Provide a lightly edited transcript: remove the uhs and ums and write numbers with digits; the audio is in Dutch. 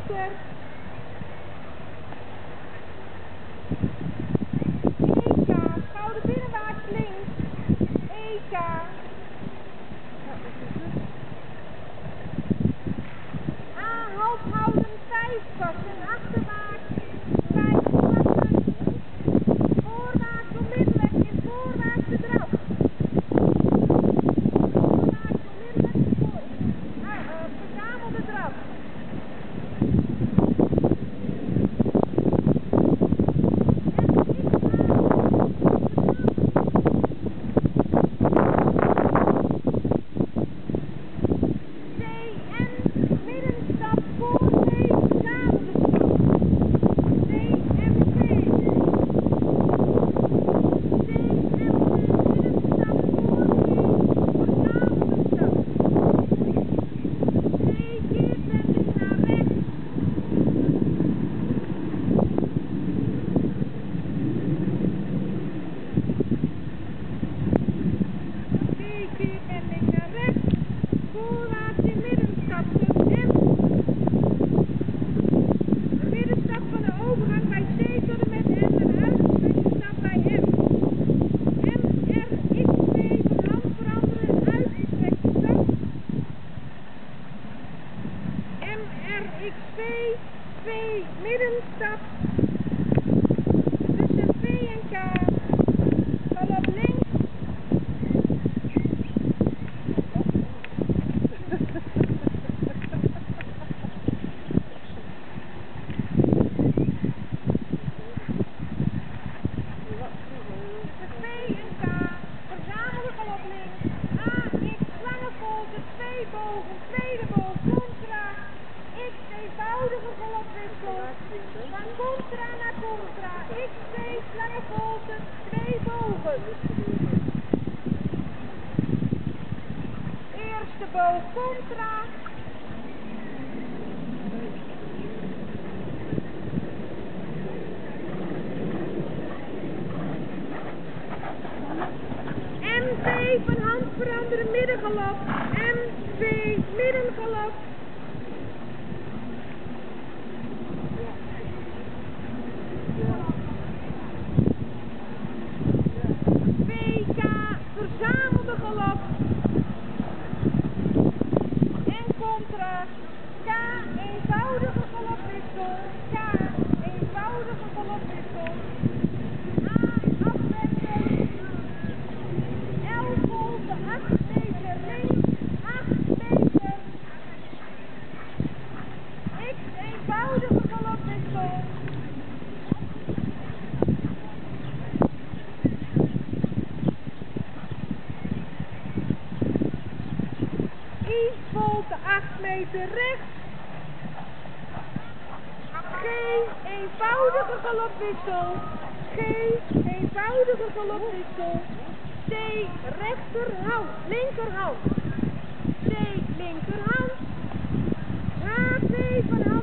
rechter. EK, schouder binnenwaarts links. EK. A, half houden, 5 passen. Achterwaarts, 5 passen. Voorwaarts onmiddellijk in voorwaartse draf. Voorwaarts onmiddellijk in verzamelde draf. XV, 2 middenstap, tussen V en K, galop links, tussen V en K, verzamelde galop links, AX, slangenvolte, 2 bogen, tweede boog, contra, X, eenvoudige galopwissel, van contra naar contra, XC, slangenvolte, 2 bogen. Eerste boog contra. M2 van hand veranderen middengalop, M2 middengalop. VK verzamelde galop en contra, K eenvoudige galopwissel, K eenvoudige galopwissel, A afwenden, L volte 8 meter links, 8 meter, X eenvoudige galopwissel. I volte 8 meter rechts. G eenvoudige galopwissel. G eenvoudige galopwissel. C rechterhand, linkerhand. C linkerhand. H2 van hand.